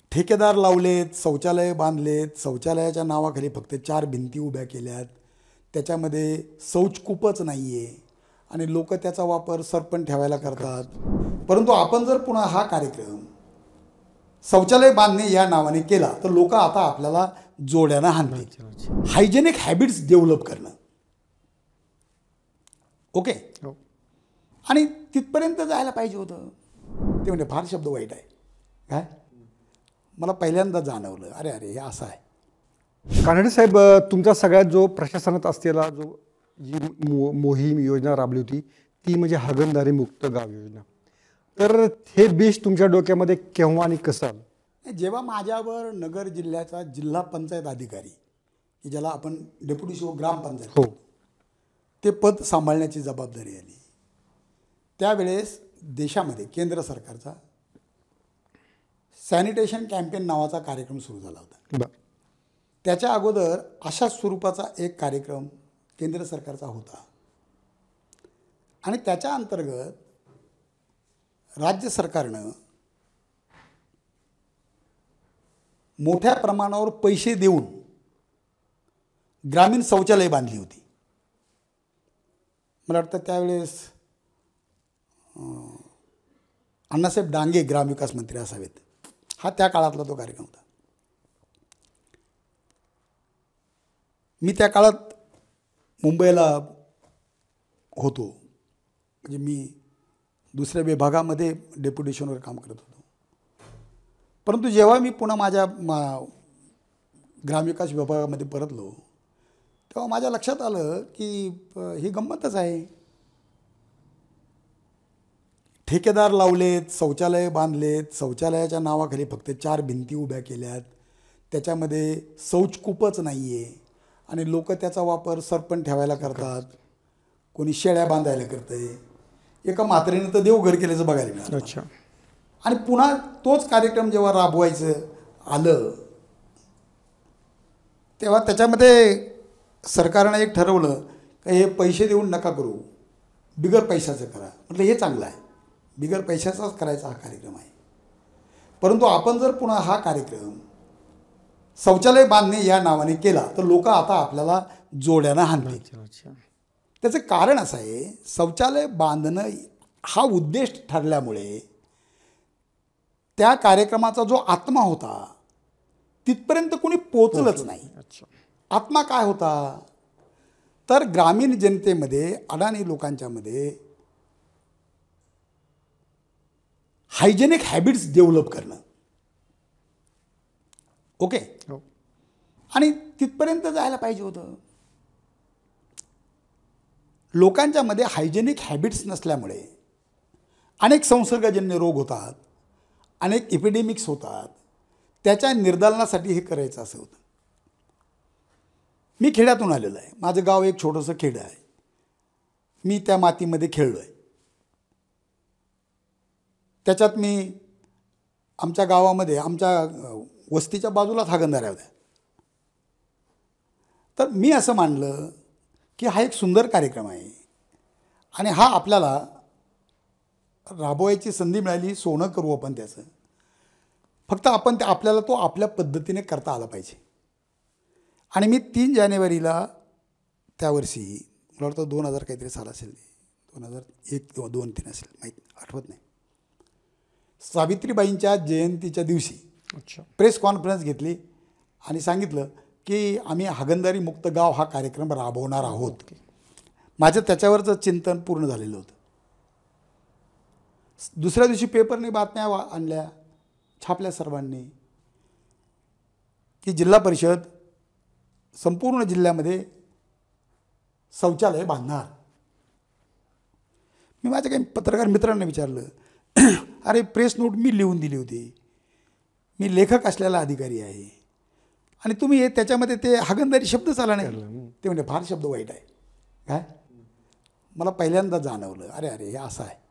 ठेकेदार लावलेत, शौचालय बांधलेत, शौचालयाच्या नावाखाली फक्त 4 भिंती उभ्या केल्यात, त्याच्यामध्ये शौचकूपच नाही आहे आणि लोक त्याचा वापर सरपण ठेवायला करतात. परंतु आपण जर पुन्हा हा कार्यक्रम शौचालय बांधणे या नावाने केला तर लोक आता आपल्याला जोड्यानं हाणतील. हायजेनिक हॅबिट्स डेव्हलप करणं, ओके, आणि तिथपर्यंत जायला पाहिजे होतं. ते म्हणजे फार शब्द वाईट आहे काय, मला पहिल्यांदा जाणवलं अरे अरे हे असं आहे. कानडे साहेब, तुमचा सगळ्यात जो प्रशासनात असलेला जो जी मोहीम योजना राबली होती ती म्हणजे हागणदारी मुक्त गाव योजना. तर हे बीज तुमच्या डोक्यामध्ये केव्हा आणि कसं आलं? जेव्हा माझ्यावर नगर जिल्ह्याचा जिल्हा पंचायत अधिकारी, की ज्याला आपण डेप्युटी सी ओ ग्रामपंचायत हो, ते पद सांभाळण्याची जबाबदारी आली, त्यावेळेस देशामध्ये केंद्र सरकारचा सॅनिटेशन कॅम्पेन नावाचा कार्यक्रम सुरू झाला होता. त्याच्या अगोदर अशाच स्वरूपाचा एक कार्यक्रम केंद्र सरकारचा होता आणि त्याच्या अंतर्गत राज्य सरकारनं मोठ्या प्रमाणावर पैसे देऊन ग्रामीण शौचालय बांधली होती. मला वाटतं त्यावेळेस अण्णासाहेब डांगे ग्रामविकास मंत्री असावेत. हा त्या काळातला तो कार्यक्रम होता. मी त्या काळात मुंबईला होतो, म्हणजे मी दुसऱ्या विभागामध्ये डेप्युटेशनवर काम करत होतो. परंतु जेव्हा मी पुन्हा माझ्या ग्रामविकास विभागामध्ये परतलो तेव्हा माझ्या लक्षात आलं की ही गंमतच आहे. ठेकेदार लावलेत, शौचालय बांधलेत, शौचालयाच्या नावाखाली फक्त 4 भिंती उभ्या केल्यात, त्याच्यामध्ये शौचकूपच नाही आहे आणि लोक त्याचा वापर सरपण ठेवायला करतात, कोणी शेळ्या बांधायला करतंय, एका म्हातारीनं तर देवघर केल्याचं बघायला मिळालं. अच्छा. आणि पुन्हा तोच कार्यक्रम जेव्हा राबवायचं आलं तेव्हा त्याच्यामध्ये सरकारनं एक ठरवलं की हे पैसे देऊन नका करू, बिगर पैशाचं करा. म्हटलं हे चांगलं आहे, बिगर पैशाचाच करायचा हा कार्यक्रम आहे. परंतु आपण जर पुन्हा हा कार्यक्रम शौचालय बांधणे या नावाने केला तर लोक आता आपल्याला जोड्यानं हाणतील. त्याचं कारण असं आहे, शौचालय बांधणं हा उद्देश ठरल्यामुळे त्या कार्यक्रमाचा जो आत्मा होता तिथपर्यंत कोणी पोचलंच नाही. आत्मा काय होता तर ग्रामीण जनतेमध्ये, अडाणी लोकांच्यामध्ये हायजेनिक हॅबिट्स डेव्हलप करणं, ओके, आणि तिथपर्यंत जायला पाहिजे होतं. लोकांच्यामध्ये हायजेनिक हॅबिट्स नसल्यामुळे अनेक संसर्गजन्य रोग होतात, अनेक एपिडेमिक्स होतात. त्याच्या निर्दालनासाठी हे करायचं असं होतं. मी खेड्यातून आलेलो आहे, माझं गाव एक छोटंसं खेडं आहे, मी त्या मातीमध्ये खेळलो आहे. त्याच्यात मी आमच्या गावामध्ये आमच्या वस्तीच्या बाजूलाच हागणदाऱ्या होत्या. तर मी असं मानलं की हा एक सुंदर कार्यक्रम आहे आणि हा आपल्याला राबवायची संधी मिळाली, सोनं करू आपण त्याचं. फक्त आपण आपल्याला तो आपल्या पद्धतीने करता आला पाहिजे. आणि मी 3 जानेवारीला त्या वर्षी, मला वाटतं 2000 काहीतरी साल असेल, 2001 किंवा 2003 असेल, माहीत आठवत नाही, सावित्रीबाईंच्या जयंतीच्या दिवशी प्रेस कॉन्फरन्स घेतली आणि सांगितलं की आम्ही हागणदारी मुक्त गाव हा कार्यक्रम राबवणार आहोत. माझं त्याच्यावरचं चिंतन पूर्ण झालेलं होतं. दुसऱ्या दिवशी पेपरने बातम्या आणल्या, छापल्या सर्वांनी, की जिल्हा परिषद संपूर्ण जिल्ह्यामध्ये शौचालय बांधणार. मी माझ्या काही पत्रकार मित्रांना विचारलं, अरे प्रेस नोट मी लिहून दिली होती, मी लेखक असलेला अधिकारी आहे आणि तुम्ही त्याच्यामध्ये ते हागणदारी शब्दच आला नाही. ते म्हणजे फार शब्द वाईट आहे काय, मला पहिल्यांदा जाणवलं अरे अरे हे असं आहे.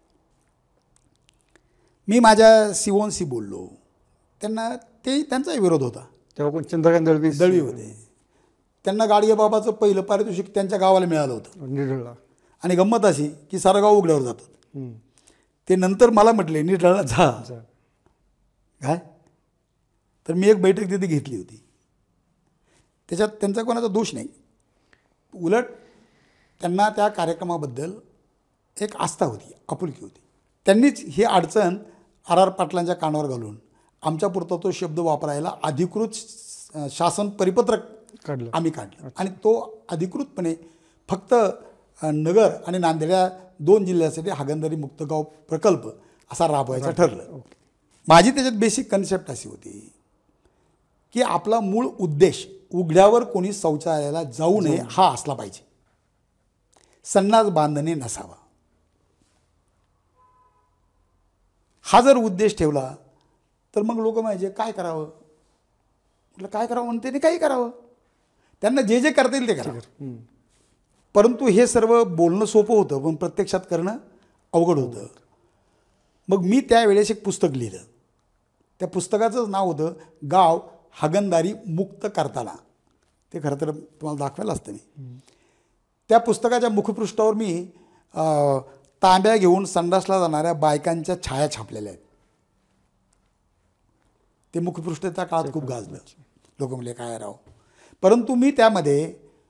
मी माझ्या सीओनशी बोललो, त्यांचाही विरोध होता. तेव्हा कोण चंद्रकांत दळवी होते. त्यांना गाडगे बाबाचं पहिलं पारितोषिक त्यांच्या गावाला मिळालं होतं निढळला. आणि गंमत अशी की सारं गाव उघड्यावर जातात. ते नंतर मला म्हटले निढळला जा काय, तर मी एक बैठक तिथे घेतली होती. त्याच्यात त्यांचा कोणाचा दोष नाही, उलट त्यांना त्या कार्यक्रमाबद्दल एक आस्था होती, आपुलकी होती. त्यांनीच ही अडचण आर पाटलांच्या कानावर घालून आमच्यापुरता तो शब्द वापरायला अधिकृत शासन परिपत्रक काढलं, आम्ही काढलं. आणि तो अधिकृतपणे फक्त नगर आणि नांदेड या 2 जिल्ह्यासाठी हागणदारी मुक्त गाव प्रकल्प असा राबवायचा ठरलं. माझी त्याच्यात बेसिक कन्सेप्ट अशी होती की आपला मूळ उद्देश उघड्यावर कोणी शौचालयाला जाऊ नये हा असला पाहिजे, संडास बांधणे नसावा. हा जर उद्देश ठेवला तर मग लोक म्हणजे काय करावं, म्हटलं काय करावं म्हणते नाही, काही करावं, त्यांना जे जे करता येईल ते करावं. परंतु हे सर्व बोलणं सोपं होतं पण प्रत्यक्षात करणं अवघड होतं. मग मी त्यावेळेस एक पुस्तक लिहिलं. त्या पुस्तकाचंच नाव होतं गाव हागणदारी मुक्त करताना. ते खरं तर तुम्हाला दाखवायला असतं मी. त्या पुस्तकाच्या मुखपृष्ठावर मी तांब्या घेऊन संडासला जाणाऱ्या बायकांच्या छाया छापलेल्या आहेत. ते मुखपृष्ठ त्या काळात खूप गाजलं. लोक म्हणले काय राव. परंतु मी त्यामध्ये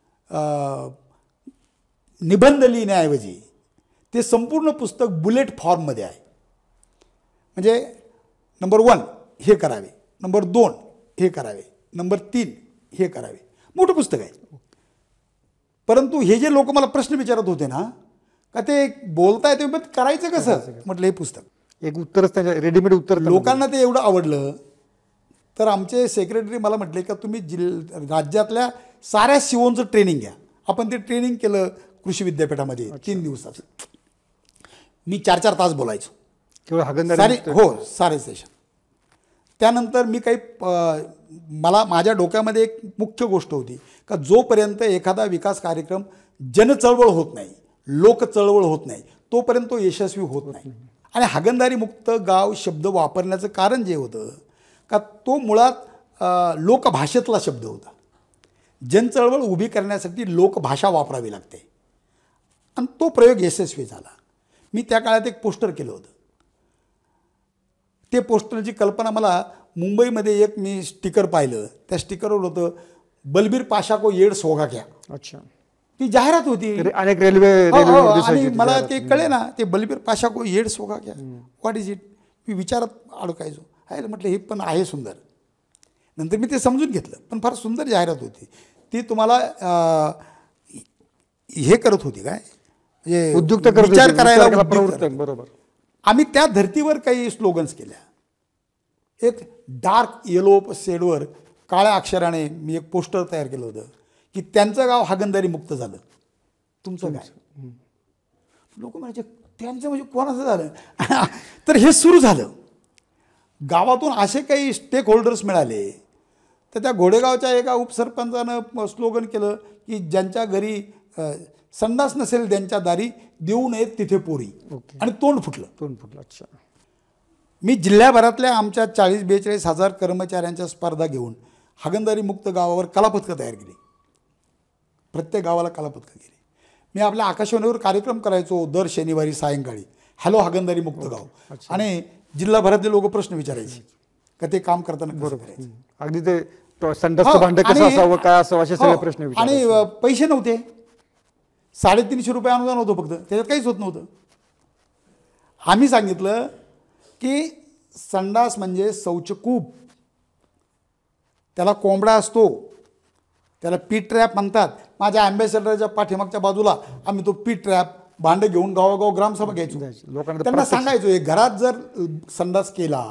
निबंध लिहिण्याऐवजी ते संपूर्ण पुस्तक बुलेट फॉर्ममध्ये आहे. म्हणजे नंबर 1 हे करावे, नंबर 2 हे करावे, नंबर 3 हे करावे. मोठं पुस्तक आहे. परंतु हे जे लोक मला प्रश्न विचारत होते ना का ते बोलताय ते मग करायचं कसं, म्हटलं हे पुस्तक एक उत्तरच त्याच्या रेडीमेड उत्तर. लोकांना ते एवढं आवडलं तर आमचे सेक्रेटरी मला म्हटले का तुम्ही राज्यातल्या साऱ्या सीओचं ट्रेनिंग घ्या. आपण ते ट्रेनिंग केलं कृषी विद्यापीठामध्ये 3 दिवसाचं. मी 4-4 तास बोलायचो केवळ हागणदारी सारे, हो सारे सेशन. त्यानंतर मी काही मला माझ्या डोक्यामध्ये एक मुख्य गोष्ट होती का जोपर्यंत एखादा विकास कार्यक्रम जनचळवळ होत नाही, लोक चळवळ होत नाही, तोपर्यंत तो यशस्वी होत नाही. आणि हागणदारी मुक्त गाव शब्द वापरण्याचं कारण जे होतं का तो मुळात लोकभाषेतला शब्द होता. जनचळवळ उभी करण्यासाठी लोकभाषा वापरावी लागते आणि तो प्रयोग यशस्वी झाला. मी त्या काळात एक पोस्टर केलं होतं. ते पोस्टरची कल्पना मला मुंबईमध्ये एक मी स्टिकर पाहिलं. त्या स्टिकरवर होतं बलबीर पाशा को येड सोगा क्या. अच्छा, ती जाहिरात होती. अनेक रेल्वे आणि मला ते कळे ना ते बलबीर पाशा को येड सोगा क्या, व्हॉट इज इट. मी विचारात अडकायचो. आहे म्हटलं हे पण आहे सुंदर. नंतर मी ते समजून घेतलं. पण फार सुंदर जाहिरात होती ती. तुम्हाला हे करत होती काय म्हणजे उद्युक्त विचार करायला बरोबर. आम्ही त्या धर्तीवर काही स्लोगन्स केल्या. एक डार्क येलो शेडवर काळ्या अक्षराने मी एक पोस्टर तयार केलं होतं की त्यांचं गाव हागणदारी मुक्त झालं, तुमचं काय. लोक म्हणायचे त्यांचं म्हणजे कोणाचं झालं. तर हे सुरू झालं. गावातून असे काही स्टेक होल्डर्स मिळाले. तर त्या घोडेगावच्या एका उपसरपंचानं स्लोगन केलं की ज्यांच्या घरी संडास नसेल त्यांच्या दारी देऊ नयेत तिथे पोरी. आणि तोंड फुटलं. अच्छा. मी जिल्ह्याभरातल्या आमच्या 40-42 हजार कर्मचाऱ्यांच्या स्पर्धा घेऊन हागणदारी मुक्त गावावर कलापथकं तयार केली. प्रत्येक गावाला कलापथकं केली. मी आपल्या आकाशवाणीवर कार्यक्रम करायचो दर शनिवारी सायंकाळी, हॅलो हागणदारी मुक्त गाव. आणि जिल्हाभरातले लोक प्रश्न विचारायचे का ते काम करताना कसं करायचं. अगदी ते संडासचं भांडं कसं असावं, काय असावं असे सगळे प्रश्न विचारायचे. आणि पैसे नव्हते. 350 रुपये अनुदान होतं फक्त, त्याच्यात काहीच होत नव्हतं. आम्ही सांगितलं की संडास म्हणजे शौचकूप, त्याला कोंबडा असतो, त्याला पीट ट्रॅप म्हणतात. माझ्या अँबॅसेडरच्या पाठीमागच्या बाजूला आम्ही तो पीट ट्रॅप भांडं घेऊन गावागाव ग्रामसभा घ्यायचो. त्यांना सांगायचो एक घरात जर संडास केला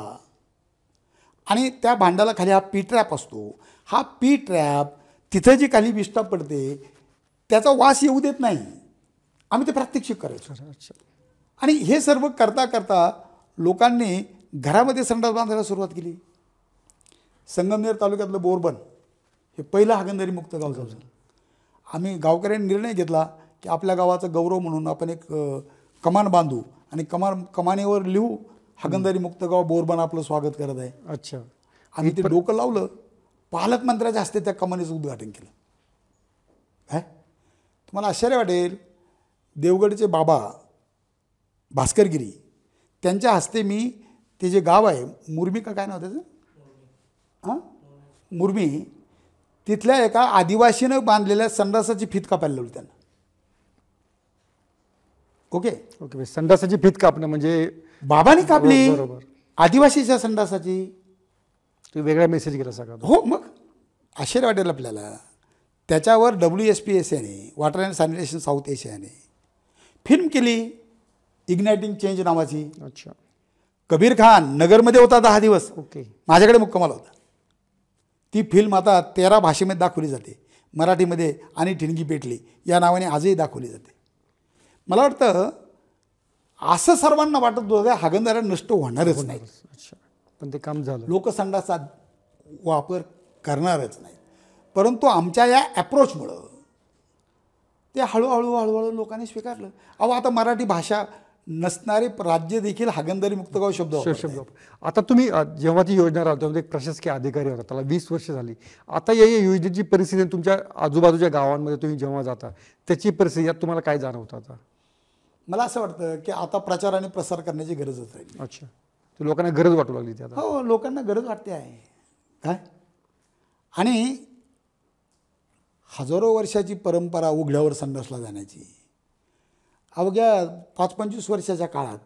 आणि त्या भांड्याला खाली हा पीट ट्रॅप असतो, हा पीट ट्रॅप तिथं जी खाली विष्ठा पडते त्याचा वास येऊ देत नाही. आम्ही ते प्रात्यक्षिक करायचो. आणि हे सर्व करता करता लोकांनी घरामध्ये संडास बांधायला सुरुवात केली. संगमनेर तालुक्यातलं बोरबन हे पहिलं हागणदारी मुक्त गाव झालं. आम्ही गावकऱ्यांनी निर्णय घेतला की आपल्या गावाचा गौरव म्हणून आपण एक कमान बांधू आणि कमानीवर लिहू हागणदारी मुक्त गाव बोरबन आपलं स्वागत करत आहे. अच्छा. आम्ही ते डोकं लावलं. पालकमंत्र्याच्या हस्ते त्या कमानीचं उद्घाटन केलं. काय तुम्हाला आश्चर्य वाटेल, देवगडचे बाबा भास्करगिरी त्यांच्या हस्ते मी ते जे गाव आहे मुरमी का काय नाव त्याचं हां मुरमी तिथल्या एका आदिवासीनं बांधलेल्या संडासाची फीत कापायला लावली त्यांना. ओके ओके संडासाची फीत कापणं म्हणजे बाबांनी कापली बरोबर. आदिवासीच्या संडासाची. तो वेगळा मेसेज गेला सगळा. हो मग आश्चर्य वाटेल आपल्याला. त्याच्यावर WSPSAने वॉटर अँड सॅनिटेशन साऊथ एशियाने फिल्म केली इग्नायटिंग चेंज नावाची. अच्छा. कबीर खान नगरमध्ये होता 10 दिवस. ओके. माझ्याकडे मुक्कामाला होता. ती फिल्म आता 13 भाषेमध्ये दाखवली जाते. मराठीमध्ये आणि ठिणगी पेटली या नावाने आजही दाखवली जाते. मला वाटतं असं सर्वांना वाटत होतं हागणदाऱ्या नष्ट होणारच नाही. अच्छा. पण ते काम झालं. लोकसंडाचा वापर करणारच नाही. परंतु आमच्या या ॲप्रोचमुळं ते हळूहळू लोकांनी स्वीकारलं. अहो आता मराठी भाषा नसणारे राज्य देखील हागणदारी मुक्त गाव शब्द वापरतात. आता तुम्ही जेव्हा ती योजना राबवता तेव्हा एक प्रशासकीय अधिकारी होता, त्याला 20 वर्ष झाली. आता या योजनेची परिस्थिती तुमच्या आजूबाजूच्या गावांमध्ये तुम्ही जेव्हा जाता त्याची परिस्थिती यात तुम्हाला काय जाणवतं आता? मला असं वाटतं की आता प्रचार आणि प्रसार करण्याची गरजच राहिली. अच्छा. तर लोकांना गरज वाटू लागली ती आता. हो लोकांना गरज वाटते आहे काय. आणि हजारो वर्षाची परंपरा उघड्यावर संडासला जाण्याची अवघ्या 5-25 वर्षाच्या काळात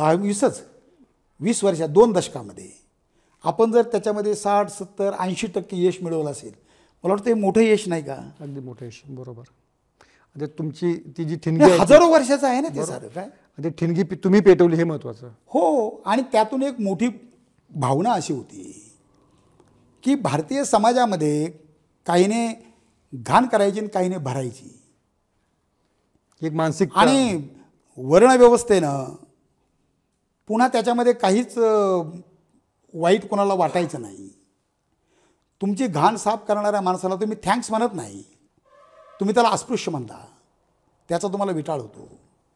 20 वर्षात 2 दशकामध्ये आपण जर त्याच्यामध्ये 60-70-80% यश मिळवलं असेल मला वाटतं हे मोठं यश नाही का? अगदी मोठं यश. बरोबर. आता तुमची ती जी ठिणगी हजारो वर्षाचं आहे ना ते सारं काय. ते ठिणगी तुम्ही पेटवली हे महत्त्वाचं. हो. आणि त्यातून एक मोठी भावना अशी होती की भारतीय समाजामध्ये काहीने घाण करायची आणि काहीने भरायची. एक मानसिक आणि वर्णव्यवस्थेनं पुन्हा त्याच्यामध्ये काहीच वाईट कोणाला वाटायचं नाही. तुमची घाण साफ करणाऱ्या माणसाला तुम्ही थँक्स म्हणत नाही, तुम्ही त्याला अस्पृश्य म्हणता, त्याचा तुम्हाला विटाळ होतो.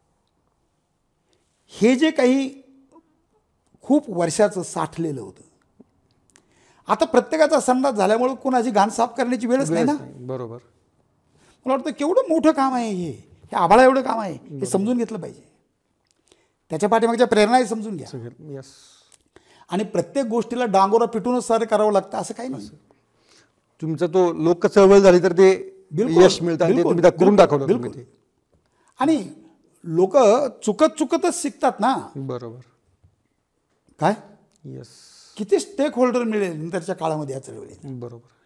हे जे काही खूप वर्षाचं साठलेलं होतं आता प्रत्येकाचा संडास झाल्यामुळे कोणाची घाण साफ करण्याची वेळच नाही ना. बरोबर. मला वाटतं केवढं मोठं काम आहे हे आभाळा एवढं काम आहे हे समजून घेतलं पाहिजे. त्याच्या पाठीमागच्या प्रेरणाही समजून घ्या. यस. आणि प्रत्येक गोष्टीला डांगोरा पिटूनच सारं करावं लागतं असं काही नाही. तुमचा तो लोक चळवळ झाली तर ते यश मिळतं ते तुम्ही करून दाखवलं. बिलकुल. आणि लोक चुकतच शिकतात ना. बरोबर. काय यस. किती स्टेक होल्डर मिळेल नंतरच्या काळामध्ये या चळवळीत. बरोबर.